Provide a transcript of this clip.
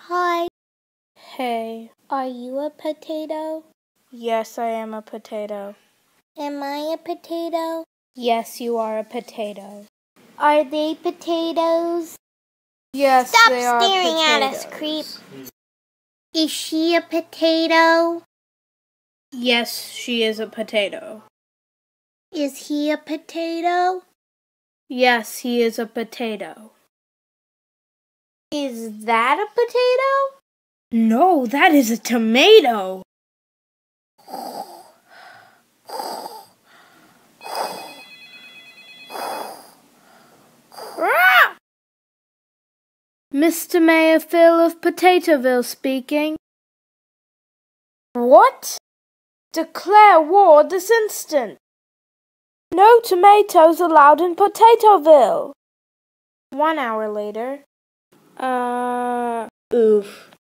Hi. Hey. Are you a potato? Yes, I am a potato. Am I a potato? Yes, you are a potato. Are they potatoes? Yes, Stop they are staring potatoes. at us, creep. Is she a potato? Yes, she is a potato. Is he a potato? Yes, he is a potato. Is that a potato? No, that is a tomato. Mr. Mayor Phil of Potatoville speaking. What? Declare war this instant. No tomatoes allowed in Potatoville. 1 hour later. Oof.